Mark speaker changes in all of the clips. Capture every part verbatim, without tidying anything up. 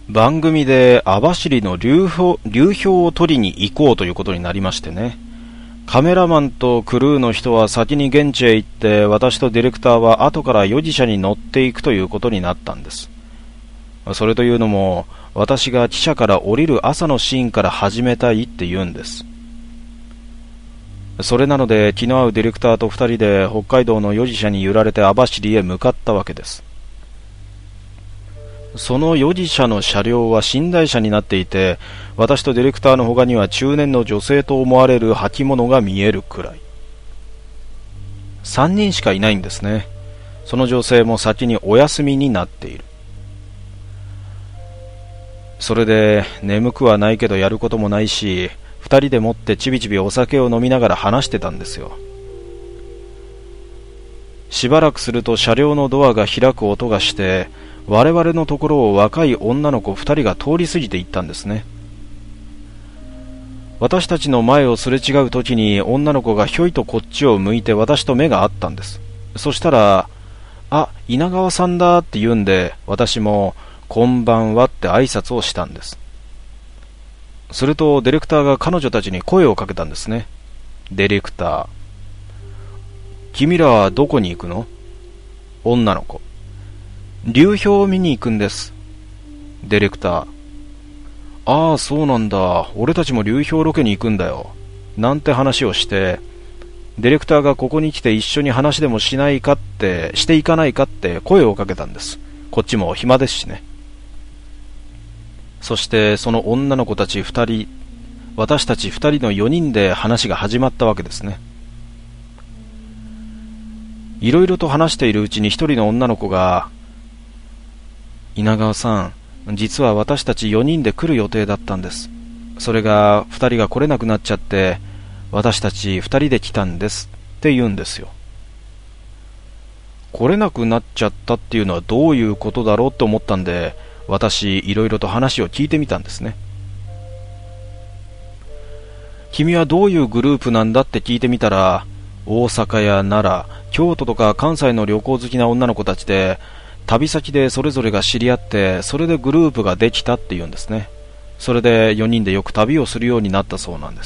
Speaker 1: 番組で網走の流氷、流氷を取りに行こうということになりましてね。カメラマンとクルーの人は先に現地へ行って、私とディレクターは後からヨジ車に乗っていくということになったんです。それというのも、私が汽車から降りる朝のシーンから始めたいって言うんです。それなので気の合うディレクターと二人で北海道のヨジ車に揺られて網走へ向かったわけです。そのヨジ車の車両は寝台車になっていて、私とディレクターの他には中年の女性と思われる履物が見えるくらい。三人しかいないんですね。その女性も先にお休みになっている。それで眠くはないけどやることもないし、二人でもってちびちびお酒を飲みながら話してたんですよ。しばらくすると車両のドアが開く音がして、我々のところを若い女の子二人が通り過ぎていったんですね。私たちの前をすれ違う時に女の子がひょいとこっちを向いて私と目が合ったんです。そしたら、あ、稲川さんだって言うんで、私もこんばんはって挨拶をしたんです。するとディレクターが彼女たちに声をかけたんですね。ディレクター、君らはどこに行くの？女の子、流氷を見に行くんです。ディレクター、ああそうなんだ、俺たちも流氷ロケに行くんだよ、なんて話をして、ディレクターがここに来て一緒に話でもしないかってしていかないかって声をかけたんです。こっちも暇ですしね。そしてその女の子たち二人、私たち二人の四人で話が始まったわけですね。いろいろと話しているうちに一人の女の子が、稲川さん、実は私たちよにんで来る予定だったんです。それがふたりが来れなくなっちゃって、私たちふたりで来たんですって言うんですよ。来れなくなっちゃったっていうのはどういうことだろうって思ったんで、私いろいろと話を聞いてみたんですね。君はどういうグループなんだって聞いてみたら、大阪や奈良、京都とか関西の旅行好きな女の子たちで、旅先でそれぞれが知り合って、それでグループができたっていうんですね。それでよにんでよく旅をするようになったそうなんです。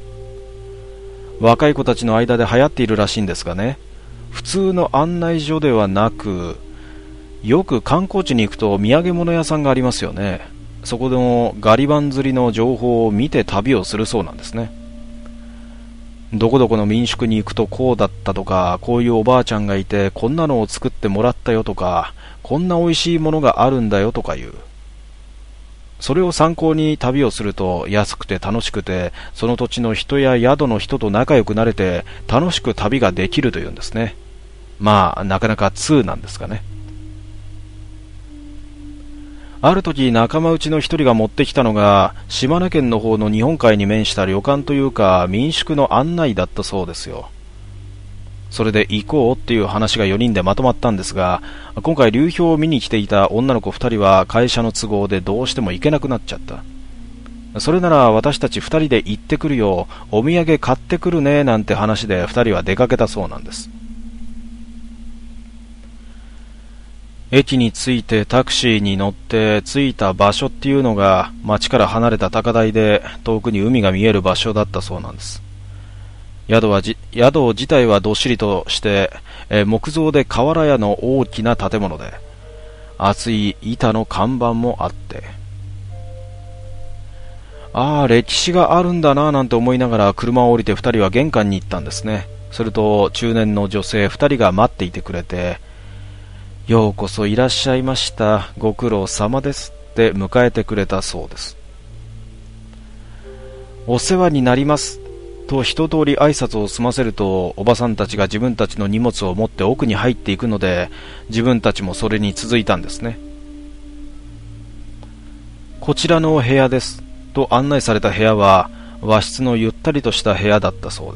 Speaker 1: 若い子たちの間で流行っているらしいんですがね、普通の案内所ではなく、よく観光地に行くと土産物屋さんがありますよね。そこでもガリバン釣りの情報を見て旅をするそうなんですね。どこどこの民宿に行くとこうだったとか、こういうおばあちゃんがいてこんなのを作ってもらったよとか、こんな美味しいものがあるんだよとかいう。それを参考に旅をすると安くて楽しくて、その土地の人や宿の人と仲良くなれて楽しく旅ができるというんですね。まあなかなか通なんですかね。ある時仲間内の一人が持ってきたのが、島根県の方の日本海に面した旅館というか民宿の案内だったそうですよ。それで行こうっていう話がよにんでまとまったんですが、今回流氷を見に来ていた女の子ふたりは会社の都合でどうしても行けなくなっちゃった。それなら私たちふたりで行ってくるよ、お土産買ってくるねなんて話でふたりは出かけたそうなんです。駅に着いてタクシーに乗って着いた場所っていうのが町から離れた高台で遠くに海が見える場所だったそうなんです。宿はじ宿自体はどっしりとして、えー、木造で瓦屋の大きな建物で、厚い板の看板もあって、ああ歴史があるんだななんて思いながら車を降りてふたりは玄関に行ったんですね。すると中年の女性ふたりが待っていてくれて、ようこそいらっしゃいました、ご苦労様ですって迎えてくれたそうです。お世話になりますと一通り挨拶を済ませると、おばさんたちが自分たちの荷物を持って奥に入っていくので、自分たちもそれに続いたんですね。こちらのお部屋ですと案内された部屋は和室のゆったりとした部屋だったそうです。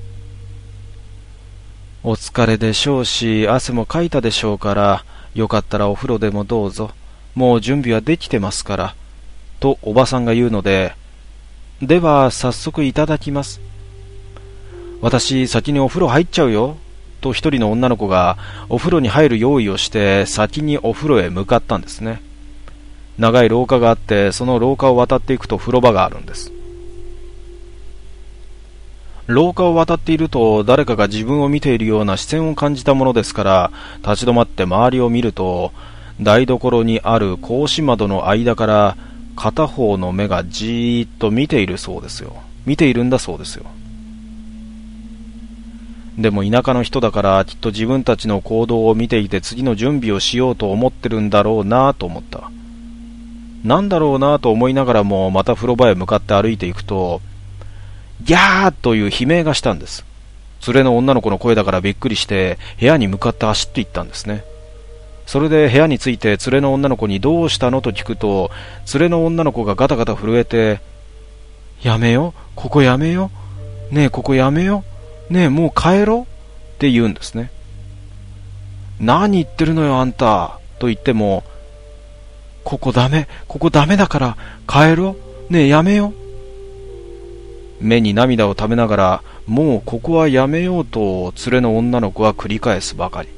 Speaker 1: お疲れでしょうし汗もかいたでしょうから、よかったらお風呂でもどうぞ、もう準備はできてますからとおばさんが言うので、では早速いただきます、私先にお風呂入っちゃうよと一人の女の子がお風呂に入る用意をして先にお風呂へ向かったんですね。 長い廊下があって、その廊下を渡っていくと風呂場があるんです。廊下を渡っていると誰かが自分を見ているような視線を感じたものですから、立ち止まって周りを見ると、台所にある格子窓の間から片方の目がじーっと見ているそうですよ。見ているんだそうですよ。でも田舎の人だからきっと自分たちの行動を見ていて次の準備をしようと思ってるんだろうなと思った。なんだろうなと思いながらもまた風呂場へ向かって歩いていくと、ギャーという悲鳴がしたんです。連れの女の子の声だからびっくりして部屋に向かって走っていったんですね。それで部屋に着いて連れの女の子にどうしたのと聞くと、連れの女の子がガタガタ震えて、やめよ、ここやめよ、ねえここやめよ、ねえもう帰ろって言うんですね。何言ってるのよあんたと言っても、ここダメ、ここダメだから帰ろ、ねえやめよ。目に涙をためながら、もうここはやめようと連れの女の子は繰り返すばかり。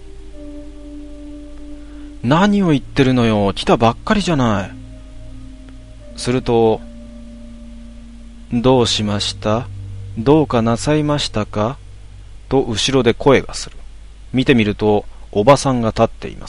Speaker 1: 何を言ってるのよ、来たばっかりじゃない。すると、どうしました？どうかなさいましたか？と後ろで声がする。見てみるとおばさんが立っています。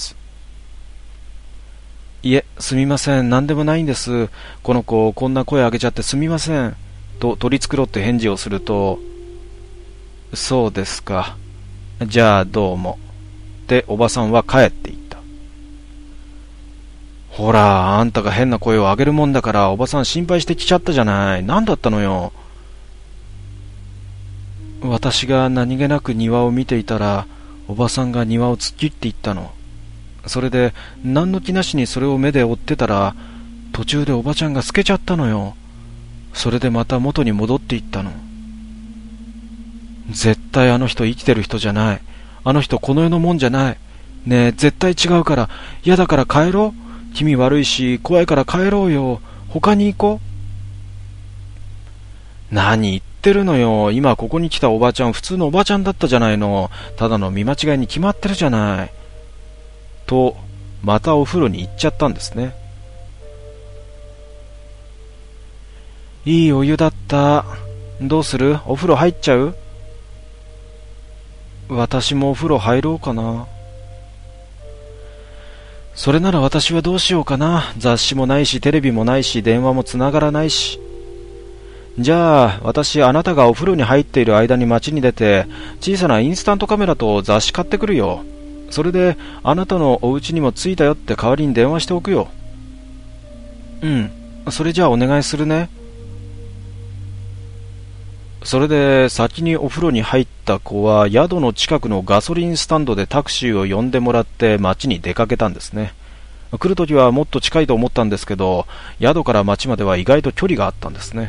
Speaker 1: いえ、すみません、何でもないんです。この子こんな声上げちゃってすみませんと取り繕って返事をすると、そうですか、じゃあどうもっておばさんは帰っていった。ほら、あんたが変な声を上げるもんだからおばさん心配してきちゃったじゃない。何だったのよ。私が何気なく庭を見ていたらおばさんが庭を突っ切っていったの。それで何の気なしにそれを目で追ってたら途中でおばちゃんが透けちゃったのよ。それでまた元に戻っていったの。絶対あの人生きてる人じゃない。あの人この世のもんじゃない。ねえ絶対違うから、嫌だから帰ろう。気味悪いし怖いから帰ろうよ。他に行こう。何言ってるのよ。今ここに来たおばちゃん普通のおばちゃんだったじゃないの。ただの見間違いに決まってるじゃない。とまたお風呂に行っちゃったんですね。いいお湯だった。どうする？お風呂入っちゃう？私もお風呂入ろうかな。それなら私はどうしようかな。雑誌もないしテレビもないし電話もつながらないし。じゃあ私あなたがお風呂に入っている間に街に出て小さなインスタントカメラと雑誌買ってくるよ。それであなたのお家にも着いたよって代わりに電話しておくよ。うん、それじゃあお願いするね。それで先にお風呂に入った子は宿の近くのガソリンスタンドでタクシーを呼んでもらって街に出かけたんですね。来るときはもっと近いと思ったんですけど、宿から街までは意外と距離があったんですね。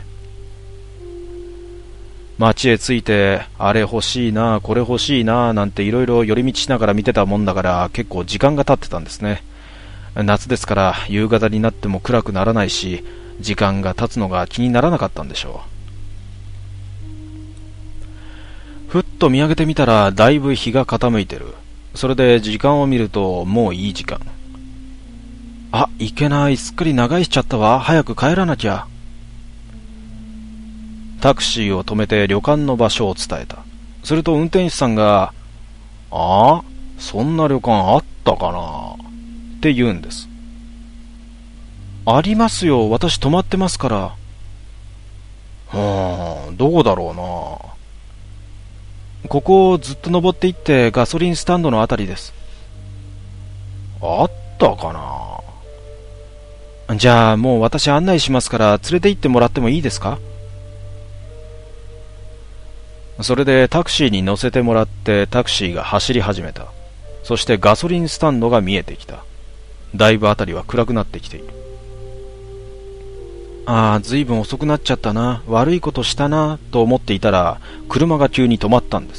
Speaker 1: 街へ着いてあれ欲しいなこれ欲しいななんていろいろ寄り道しながら見てたもんだから結構時間が経ってたんですね。夏ですから夕方になっても暗くならないし、時間が経つのが気にならなかったんでしょう。ふっと見上げてみたらだいぶ日が傾いてる。それで時間を見るともういい時間。あ、いけない、すっかり長居しちゃったわ。早く帰らなきゃ。タクシーを止めて旅館の場所を伝えた。すると運転手さんが、ああ、そんな旅館あったかなって言うんです。ありますよ、私泊まってますから。うーん、どこだろうな。ここをずっと登っていってガソリンスタンドのあたりです。あったかな。じゃあもう私案内しますから連れて行ってもらってもいいですか？それでタクシーに乗せてもらってタクシーが走り始めた。そしてガソリンスタンドが見えてきた。だいぶあたりは暗くなってきている。ああ、ずいぶん遅くなっちゃったな、悪いことしたなと思っていたら車が急に止まったんです。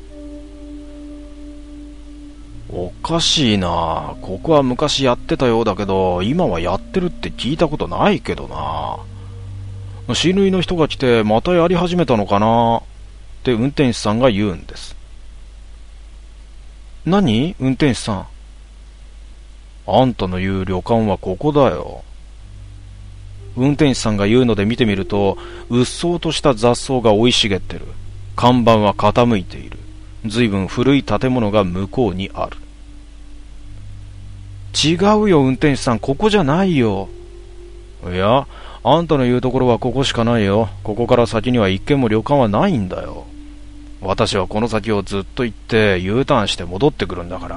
Speaker 1: おかしいな、ここは昔やってたようだけど今はやってるって聞いたことないけどな。死ぬいの人が来てまたやり始めたのかなって運転手さんが言うんです。何？運転手さん。 あんたの言う旅館はここだよ。運転手さんが言うので見てみると、うっそうとした雑草が生い茂ってる。看板は傾いている。ずいぶん古い建物が向こうにある。違うよ運転手さん、ここじゃないよ。いや、あんたの言うところはここしかないよ。ここから先には一軒も旅館はないんだよ。私はこの先をずっと行って U ターンして戻ってくるんだから。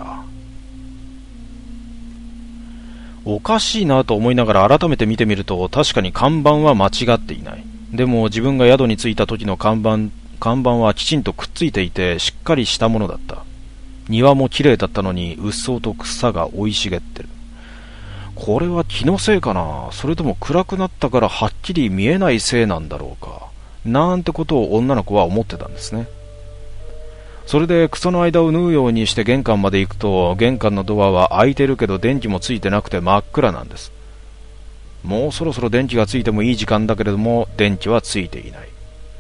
Speaker 1: おかしいなと思いながら改めて見てみると、確かに看板は間違っていない。でも自分が宿に着いた時の看板、看板はきちんとくっついていてしっかりしたものだった。庭も綺麗だったのにうっそうと草が生い茂ってる。これは気のせいかな、それとも暗くなったからはっきり見えないせいなんだろうか、なんてことを女の子は思ってたんですね。それで草の間を縫うようにして玄関まで行くと、玄関のドアは開いてるけど電気もついてなくて真っ暗なんです。もうそろそろ電気がついてもいい時間だけれども電気はついていない。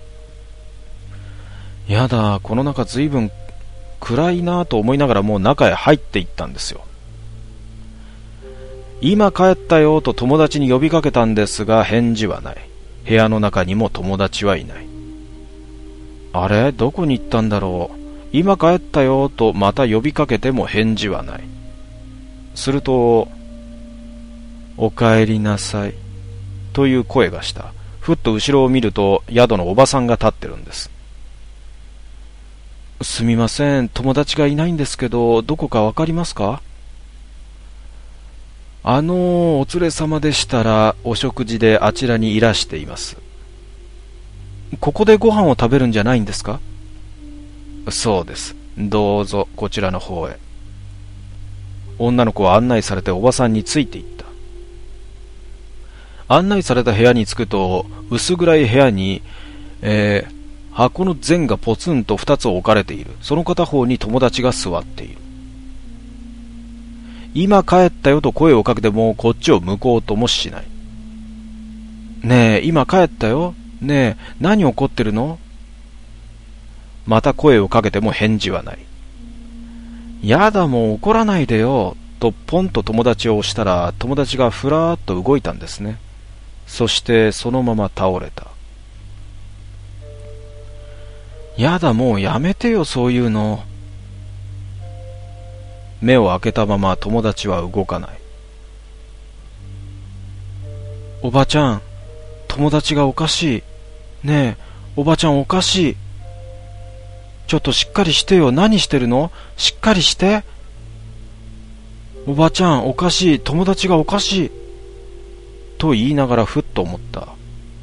Speaker 1: やだ、この中ずいぶん暗いなと思いながらもう中へ入っていったんですよ。今帰ったよと友達に呼びかけたんですが返事はない。部屋の中にも友達はいない。あれ、どこに行ったんだろう。今帰ったよとまた呼びかけても返事はない。すると、お帰りなさいという声がした。ふっと後ろを見ると宿のおばさんが立ってるんです。すみません、友達がいないんですけどどこかわかりますか？あのお連れ様でしたらお食事であちらにいらしています。ここでご飯を食べるんじゃないんですか？そうです。どうぞこちらの方へ。女の子は案内されておばさんについていった。案内された部屋に着くと薄暗い部屋に、えー、箱の前がポツンと二つ置かれている。その片方に友達が座っている。今帰ったよと声をかけてもこっちを向こうともしない。ねえ、今帰ったよ。ねえ、何怒ってるの？また声をかけても返事はない。やだ、もう怒らないでよとポンと友達を押したら友達がふらーっと動いたんですね。そしてそのまま倒れた。やだ、もうやめてよそういうの。目を開けたまま友達は動かない。おばちゃん、友達がおかしい。ねえ、おばちゃんおかしい。ちょっとしっかりしてよ。何してるの？しっかりして。おばちゃんおかしい。友達がおかしい。と言いながらふっと思った。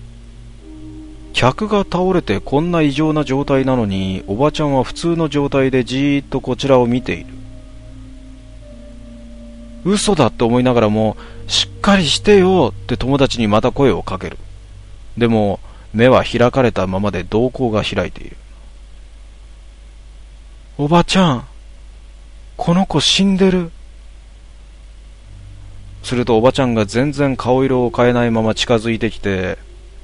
Speaker 1: 客が倒れてこんな異常な状態なのに、おばちゃんは普通の状態でじーっとこちらを見ている。嘘だって思いながらも、しっかりしてよって友達にまた声をかける。でも目は開かれたままで瞳孔が開いている。おばちゃん、この子死んでる。するとおばちゃんが全然顔色を変えないまま近づいてきて、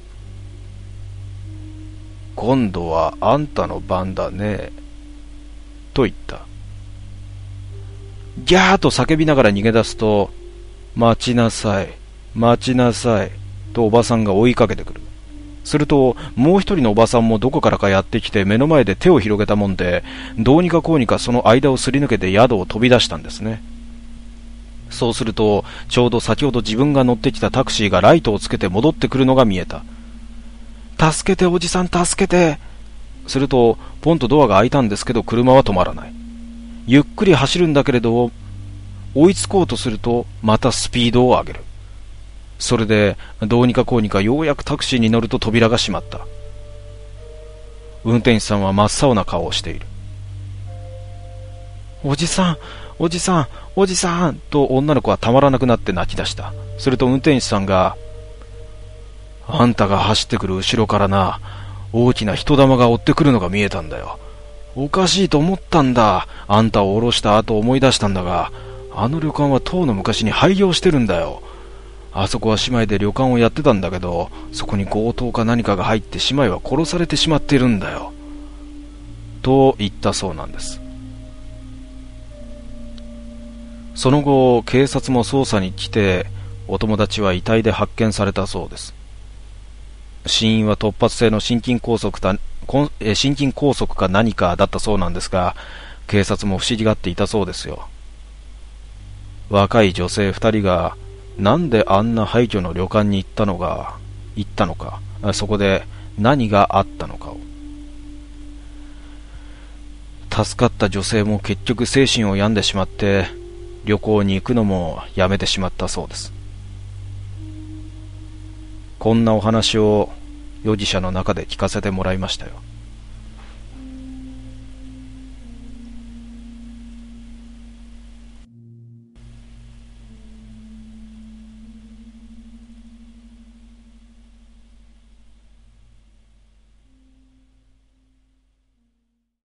Speaker 1: 今度はあんたの番だねと言った。ギャーと叫びながら逃げ出すと、待ちなさい、待ちなさいとおばさんが追いかけてくる。するともう一人のおばさんもどこからかやってきて目の前で手を広げたもんで、どうにかこうにかその間をすり抜けて宿を飛び出したんですね。そうするとちょうど先ほど自分が乗ってきたタクシーがライトをつけて戻ってくるのが見えた。助けておじさん、助けて。するとポンとドアが開いたんですけど車は止まらない。ゆっくり走るんだけれど追いつこうとするとまたスピードを上げる。それでどうにかこうにかようやくタクシーに乗ると扉が閉まった。運転手さんは真っ青な顔をしている。おじさん、おじさん、おじさんと女の子はたまらなくなって泣き出した。すると運転手さんが、あんたが走ってくる後ろからな、大きな人玉が追ってくるのが見えたんだよ。おかしいと思ったんだ。あんたを降ろした後思い出したんだが、あの旅館はとうの昔に廃業してるんだよ。あそこは姉妹で旅館をやってたんだけど、そこに強盗か何かが入って姉妹は殺されてしまっているんだよ。と言ったそうなんです。 その後警察も捜査に来て、お友達は遺体で発見されたそうです。死因は突発性の心筋梗塞か心筋梗塞か何かだったそうなんですが、警察も不思議がっていたそうですよ。若い女性二人がなんであんな廃墟の旅館に行ったのが行ったのか、そこで何があったのかを。助かった女性も結局精神を病んでしまって、旅行に行くのもやめてしまったそうです。こんなお話を容疑者の中で聞かせてもらいましたよ。